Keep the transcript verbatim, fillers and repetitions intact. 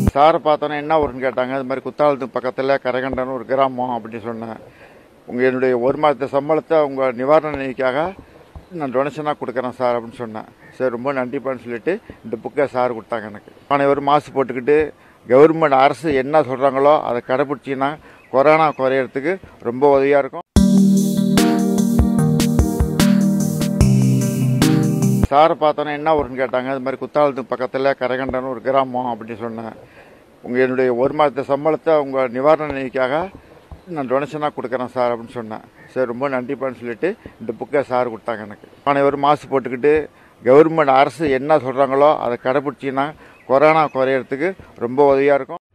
சாரை பார்த்தோன்னே என்ன ஊருன்னு கேட்டாங்க. அது மாதிரி குத்தாலத்துக்கு பக்கத்தில் கரைகண்டன்னு ஒரு கிராமம் அப்படின்னு சொன்னேன். உங்கள் என்னுடைய ஒரு மாதத்தை சம்பளத்தை உங்கள் நிவாரண நிதிக்காக நான் டொனேஷனாக கொடுக்குறேன் சார் அப்படின்னு சொன்னேன். சரி ரொம்ப நன்றிப்பான்னு சொல்லிட்டு இந்த புக்கை சார் கொடுத்தாங்க எனக்கு. அனைவரும் மாஸ்க் போட்டுக்கிட்டு கவர்மெண்ட் அரசு என்ன சொல்கிறாங்களோ அதை கடைப்பிடிச்சிங்கன்னா கொரோனா குறையறதுக்கு ரொம்ப உதவியாக இருக்கும். சாரை பார்த்தோன்னே என்ன ஊருன்னு கேட்டாங்க. அது மாதிரி குத்தாலத்துக்கு பக்கத்தில் கரைகண்டன்னு ஒரு கிராமம் அப்படின்னு சொன்னேன். உங்கள் என்னுடைய ஒரு மாதத்தை சம்பளத்தை உங்கள் நிவாரண நிதிக்காக நான் டொனேஷனாக கொடுக்குறேன் சார் அப்படின்னு சொன்னேன். சரி ரொம்ப நன்றிப்பான்னு சொல்லிட்டு இந்த புக்கை சார் கொடுத்தாங்க எனக்கு. அனைவரும் மாஸ்க் போட்டுக்கிட்டு கவர்மெண்ட் அரசு என்ன சொல்கிறாங்களோ அதை கடைப்பிடிச்சிங்கன்னா கொரோனா குறையறதுக்கு ரொம்ப உதவியாக இருக்கும்.